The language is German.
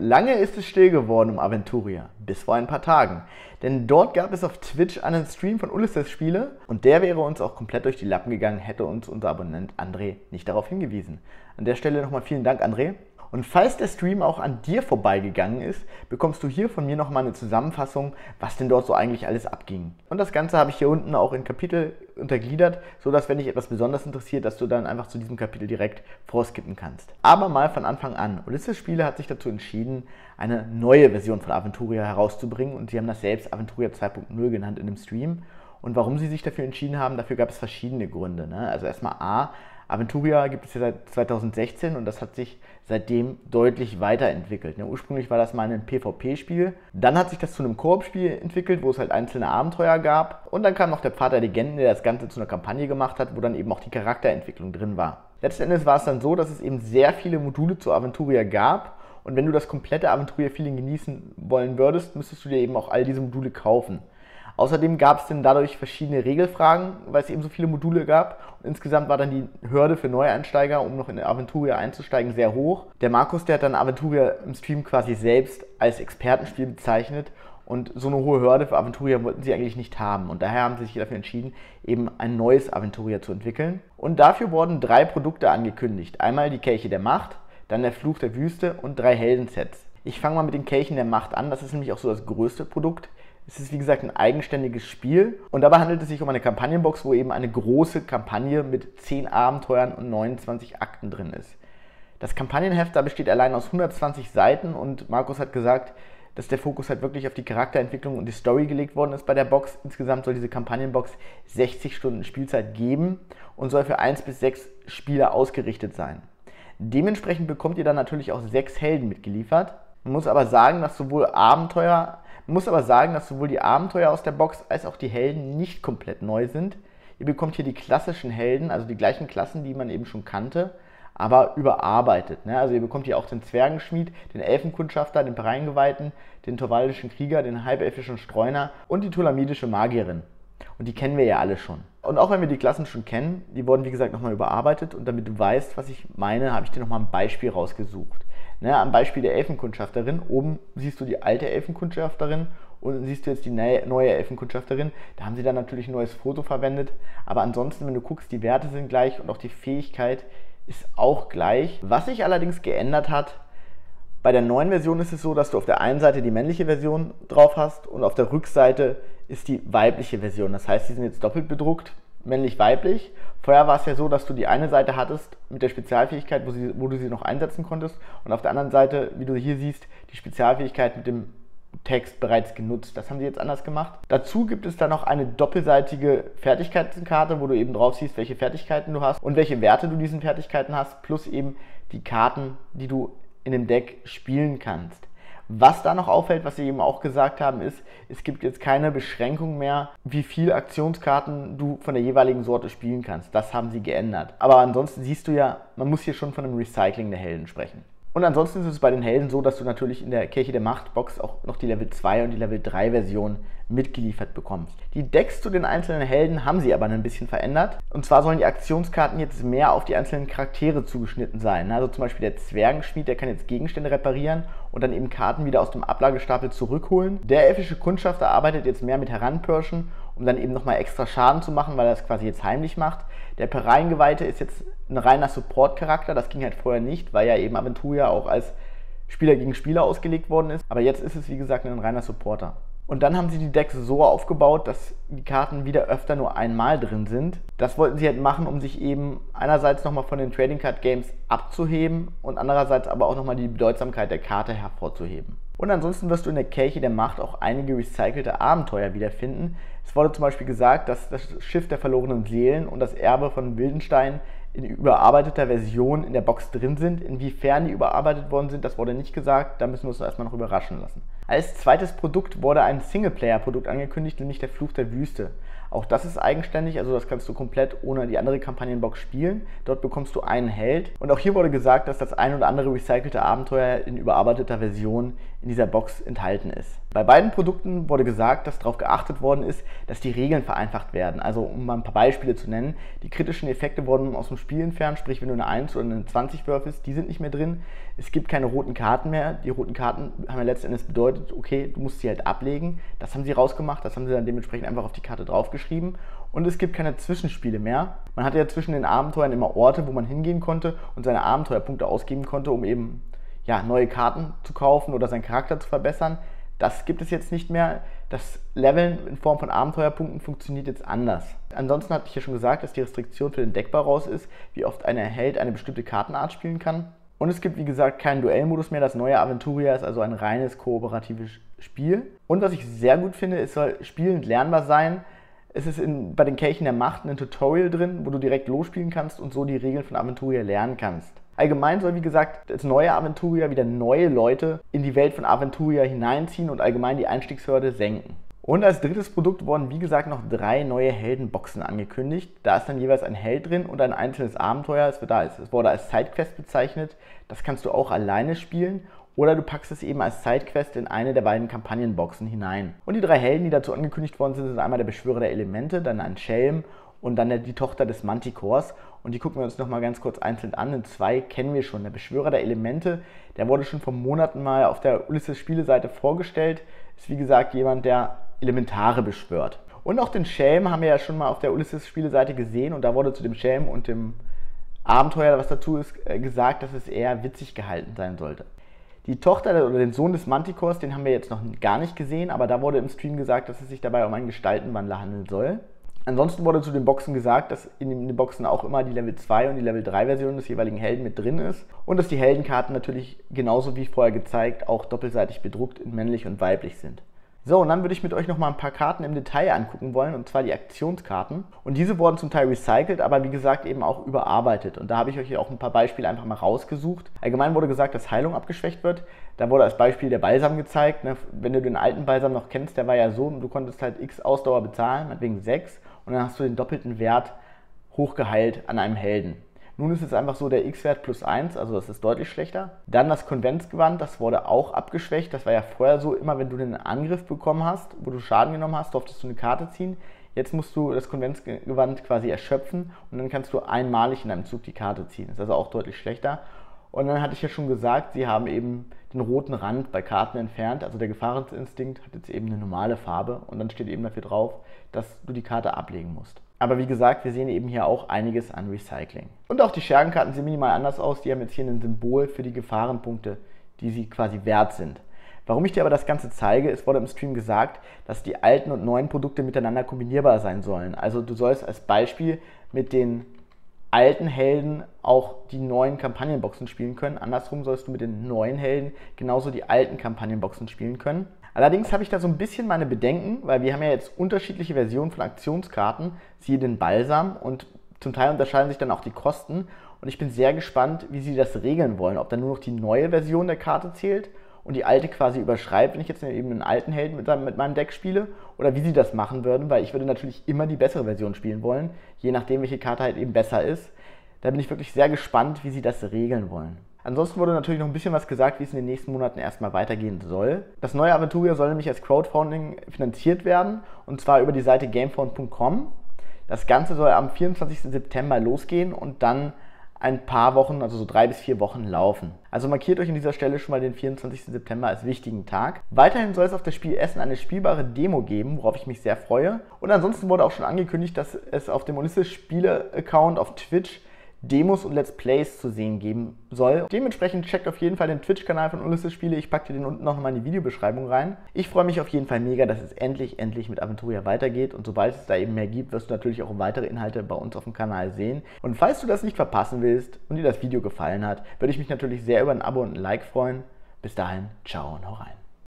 Lange ist es still geworden um Aventuria, bis vor ein paar Tagen. Denn dort gab es auf Twitch einen Stream von Ulysses Spiele und der wäre uns auch komplett durch die Lappen gegangen, hätte uns unser Abonnent André nicht darauf hingewiesen. An der Stelle nochmal vielen Dank, André. Und falls der Stream auch an dir vorbeigegangen ist, bekommst du hier von mir nochmal eine Zusammenfassung, was denn dort so eigentlich alles abging. Und das Ganze habe ich hier unten auch in Kapitel untergliedert, sodass, wenn dich etwas besonders interessiert, dass du dann einfach zu diesem Kapitel direkt vorskippen kannst. Aber mal von Anfang an. Ulysses Spiele hat sich dazu entschieden, eine neue Version von Aventuria herauszubringen und sie haben das selbst Aventuria 2.0 genannt in dem Stream. Und warum sie sich dafür entschieden haben, dafür gab es verschiedene Gründe. Also erstmal A, Aventuria gibt es ja seit 2016 und das hat sich seitdem deutlich weiterentwickelt. Ursprünglich war das mal ein PvP-Spiel, dann hat sich das zu einem Koop-Spiel entwickelt, wo es halt einzelne Abenteuer gab und dann kam noch der Pfad der Legenden, der das Ganze zu einer Kampagne gemacht hat, wo dann eben auch die Charakterentwicklung drin war. Letzten Endes war es dann so, dass es eben sehr viele Module zu Aventuria gab und wenn du das komplette Aventuria-Feeling genießen wollen würdest, müsstest du dir eben auch all diese Module kaufen. Außerdem gab es dann dadurch verschiedene Regelfragen, weil es eben so viele Module gab. Und insgesamt war dann die Hürde für Neueinsteiger, um noch in Aventuria einzusteigen, sehr hoch. Der Markus, der hat dann Aventuria im Stream quasi selbst als Expertenspiel bezeichnet. Und so eine hohe Hürde für Aventuria wollten sie eigentlich nicht haben. Und daher haben sie sich dafür entschieden, eben ein neues Aventuria zu entwickeln. Und dafür wurden 3 Produkte angekündigt. Einmal die Kelche der Macht, dann der Fluch der Wüste und 3 Heldensets. Ich fange mal mit den Kelchen der Macht an. Das ist nämlich auch so das größte Produkt. Es ist wie gesagt ein eigenständiges Spiel und dabei handelt es sich um eine Kampagnenbox, wo eben eine große Kampagne mit 10 Abenteuern und 29 Akten drin ist. Das Kampagnenheft da besteht allein aus 120 Seiten und Markus hat gesagt, dass der Fokus halt wirklich auf die Charakterentwicklung und die Story gelegt worden ist bei der Box. Insgesamt soll diese Kampagnenbox 60 Stunden Spielzeit geben und soll für 1 bis 6 Spieler ausgerichtet sein. Dementsprechend bekommt ihr dann natürlich auch 6 Helden mitgeliefert. Man muss aber sagen, dass sowohl die Abenteuer aus der Box als auch die Helden nicht komplett neu sind. Ihr bekommt hier die klassischen Helden, also die gleichen Klassen, die man eben schon kannte, aber überarbeitet. Also ihr bekommt hier auch den Zwergenschmied, den Elfenkundschafter, den Pereingeweihten, den torvaldischen Krieger, den halbelfischen Streuner und die thulamidische Magierin. Und die kennen wir ja alle schon. Und auch wenn wir die Klassen schon kennen, die wurden wie gesagt nochmal überarbeitet und damit du weißt, was ich meine, habe ich dir nochmal ein Beispiel rausgesucht. Am Beispiel der Elfenkundschafterin, oben siehst du die alte Elfenkundschafterin und unten siehst du jetzt die neue Elfenkundschafterin. Da haben sie dann natürlich ein neues Foto verwendet, aber ansonsten, wenn du guckst, die Werte sind gleich und auch die Fähigkeit ist auch gleich. Was sich allerdings geändert hat, bei der neuen Version ist es so, dass du auf der einen Seite die männliche Version drauf hast und auf der Rückseite ist die weibliche Version. Das heißt, die sind jetzt doppelt bedruckt, männlich-weiblich. Vorher war es ja so, dass du die eine Seite hattest mit der Spezialfähigkeit, wo du sie noch einsetzen konntest und auf der anderen Seite, wie du hier siehst, die Spezialfähigkeit mit dem Text bereits genutzt. Das haben sie jetzt anders gemacht. Dazu gibt es dann noch eine doppelseitige Fertigkeitenkarte, wo du eben drauf siehst, welche Fertigkeiten du hast und welche Werte du diesen Fertigkeiten hast, plus eben die Karten, die du in dem Deck spielen kannst. Was da noch auffällt, was sie eben auch gesagt haben, ist, es gibt jetzt keine Beschränkung mehr, wie viele Aktionskarten du von der jeweiligen Sorte spielen kannst. Das haben sie geändert. Aber ansonsten siehst du ja, man muss hier schon von einem Recycling der Helden sprechen. Und ansonsten ist es bei den Helden so, dass du natürlich in der Kirche der Macht Box auch noch die Level 2 und die Level 3 Version mitgeliefert bekommst. Die Decks zu den einzelnen Helden haben sie aber ein bisschen verändert. Und zwar sollen die Aktionskarten jetzt mehr auf die einzelnen Charaktere zugeschnitten sein. Also zum Beispiel der Zwergenschmied, der kann jetzt Gegenstände reparieren und dann eben Karten wieder aus dem Ablagestapel zurückholen. Der elfische Kundschafter arbeitet jetzt mehr mit Heranpirschen, um dann eben nochmal extra Schaden zu machen, weil er das quasi jetzt heimlich macht. Der Pereingeweihte ist jetzt ein reiner Support-Charakter, das ging halt vorher nicht, weil ja eben Aventuria auch als Spieler gegen Spieler ausgelegt worden ist. Aber jetzt ist es wie gesagt ein reiner Supporter. Und dann haben sie die Decks so aufgebaut, dass die Karten wieder öfter nur einmal drin sind. Das wollten sie halt machen, um sich eben einerseits nochmal von den Trading Card Games abzuheben und andererseits aber auch nochmal die Bedeutsamkeit der Karte hervorzuheben. Und ansonsten wirst du in der Kelche der Macht auch einige recycelte Abenteuer wiederfinden. Es wurde zum Beispiel gesagt, dass das Schiff der verlorenen Seelen und das Erbe von Wildenstein in überarbeiteter Version in der Box drin sind. Inwiefern die überarbeitet worden sind, das wurde nicht gesagt. Da müssen wir uns erstmal noch überraschen lassen. Als zweites Produkt wurde ein Singleplayer-Produkt angekündigt, nämlich der Fluch der Wüste. Auch das ist eigenständig, also das kannst du komplett ohne die andere Kampagnenbox spielen. Dort bekommst du einen Held. Und auch hier wurde gesagt, dass das ein oder andere recycelte Abenteuer in überarbeiteter Version in dieser Box enthalten ist. Bei beiden Produkten wurde gesagt, dass darauf geachtet worden ist, dass die Regeln vereinfacht werden. Also um mal ein paar Beispiele zu nennen, die kritischen Effekte wurden aus dem Spiel entfernt, sprich wenn du eine 1 oder eine 20 würfelst, die sind nicht mehr drin. Es gibt keine roten Karten mehr. Die roten Karten haben ja letzten Endes bedeutet, okay, du musst sie halt ablegen. Das haben sie rausgemacht, das haben sie dann dementsprechend einfach auf die Karte draufgeschrieben. Und es gibt keine Zwischenspiele mehr. Man hatte ja zwischen den Abenteuern immer Orte, wo man hingehen konnte und seine Abenteuerpunkte ausgeben konnte, um eben neue Karten zu kaufen oder seinen Charakter zu verbessern. Das gibt es jetzt nicht mehr. Das Leveln in Form von Abenteuerpunkten funktioniert jetzt anders. Ansonsten hatte ich ja schon gesagt, dass die Restriktion für den Deckbar raus ist, wie oft ein Held eine bestimmte Kartenart spielen kann. Und es gibt, wie gesagt, keinen Duellmodus mehr. Das neue Aventuria ist also ein reines kooperatives Spiel. Und was ich sehr gut finde, es soll spielend lernbar sein. Es ist bei den Kelchen der Macht ein Tutorial drin, wo du direkt losspielen kannst und so die Regeln von Aventuria lernen kannst. Allgemein soll, wie gesagt, das neue Aventuria wieder neue Leute in die Welt von Aventuria hineinziehen und allgemein die Einstiegshürde senken. Und als drittes Produkt wurden, wie gesagt, noch 3 neue Heldenboxen angekündigt. Da ist dann jeweils ein Held drin und ein einzelnes Abenteuer. Es wurde als Sidequest bezeichnet. Das kannst du auch alleine spielen. Oder du packst es eben als Sidequest in eine der beiden Kampagnenboxen hinein. Und die 3 Helden, die dazu angekündigt worden sind, sind einmal der Beschwörer der Elemente, dann ein Schelm und dann die Tochter des Manticores. Und die gucken wir uns nochmal ganz kurz einzeln an. Den 2 kennen wir schon. Der Beschwörer der Elemente, der wurde schon vor Monaten mal auf der Ulysses-Spieleseite vorgestellt. Ist wie gesagt jemand, der Elementare beschwört. Und auch den Schelm haben wir ja schon mal auf der Ulysses-Spieleseite gesehen. Und da wurde zu dem Schelm und dem Abenteuer, was dazu ist, gesagt, dass es eher witzig gehalten sein sollte. Die Tochter oder den Sohn des Manticores, den haben wir jetzt noch gar nicht gesehen, aber da wurde im Stream gesagt, dass es sich dabei um einen Gestaltenwandler handeln soll. Ansonsten wurde zu den Boxen gesagt, dass in den Boxen auch immer die Level 2 und die Level 3 Version des jeweiligen Helden mit drin ist und dass die Heldenkarten natürlich genauso wie vorher gezeigt auch doppelseitig bedruckt in männlich und weiblich sind. So, und dann würde ich mit euch nochmal ein paar Karten im Detail angucken wollen, und zwar die Aktionskarten. Und diese wurden zum Teil recycelt, aber wie gesagt eben auch überarbeitet. Und da habe ich euch hier auch ein paar Beispiele einfach mal rausgesucht. Allgemein wurde gesagt, dass Heilung abgeschwächt wird. Da wurde als Beispiel der Balsam gezeigt. Wenn du den alten Balsam noch kennst, der war ja so, du konntest halt x Ausdauer bezahlen, meinetwegen 6, und dann hast du den doppelten Wert hochgeheilt an einem Helden. Nun ist es einfach so, der X-Wert plus 1, also das ist deutlich schlechter. Dann das Konventsgewand, das wurde auch abgeschwächt. Das war ja vorher so, immer wenn du einen Angriff bekommen hast, wo du Schaden genommen hast, durftest du eine Karte ziehen. Jetzt musst du das Konventsgewand quasi erschöpfen und dann kannst du einmalig in einem Zug die Karte ziehen. Das ist also auch deutlich schlechter. Und dann hatte ich ja schon gesagt, sie haben eben den roten Rand bei Karten entfernt. Also der Gefahreninstinkt hat jetzt eben eine normale Farbe und dann steht eben dafür drauf, dass du die Karte ablegen musst. Aber wie gesagt, wir sehen eben hier auch einiges an Recycling. Und auch die Schergenkarten sehen minimal anders aus. Die haben jetzt hier ein Symbol für die Gefahrenpunkte, die sie quasi wert sind. Warum ich dir aber das Ganze zeige, es wurde im Stream gesagt, dass die alten und neuen Produkte miteinander kombinierbar sein sollen. Also du sollst als Beispiel mit den alten Helden auch die neuen Kampagnenboxen spielen können. Andersrum sollst du mit den neuen Helden genauso die alten Kampagnenboxen spielen können. Allerdings habe ich da so ein bisschen meine Bedenken, weil wir haben ja jetzt unterschiedliche Versionen von Aktionskarten, siehe den Balsam, und zum Teil unterscheiden sich dann auch die Kosten. Und ich bin sehr gespannt, wie sie das regeln wollen, ob dann nur noch die neue Version der Karte zählt und die alte quasi überschreibt, wenn ich jetzt eben einen alten Helden mit meinem Deck spiele, oder wie sie das machen würden, weil ich würde natürlich immer die bessere Version spielen wollen, je nachdem welche Karte halt eben besser ist. Da bin ich wirklich sehr gespannt, wie sie das regeln wollen. Ansonsten wurde natürlich noch ein bisschen was gesagt, wie es in den nächsten Monaten erstmal weitergehen soll. Das neue Aventuria soll nämlich als Crowdfunding finanziert werden, und zwar über die Seite gamefound.com. Das Ganze soll am 24. September losgehen und dann ein paar Wochen, also so 3 bis 4 Wochen laufen. Also markiert euch an dieser Stelle schon mal den 24. September als wichtigen Tag. Weiterhin soll es auf das Spiel Essen eine spielbare Demo geben, worauf ich mich sehr freue. Und ansonsten wurde auch schon angekündigt, dass es auf dem Ulysses Spiele-Account auf Twitch Demos und Let's Plays zu sehen geben soll. Dementsprechend checkt auf jeden Fall den Twitch-Kanal von Ulysses Spiele. Ich packe dir den unten noch mal in die Videobeschreibung rein. Ich freue mich auf jeden Fall mega, dass es endlich mit Aventuria weitergeht. Und sobald es da eben mehr gibt, wirst du natürlich auch weitere Inhalte bei uns auf dem Kanal sehen. Und falls du das nicht verpassen willst und dir das Video gefallen hat, würde ich mich natürlich sehr über ein Abo und ein Like freuen. Bis dahin, ciao und hau rein.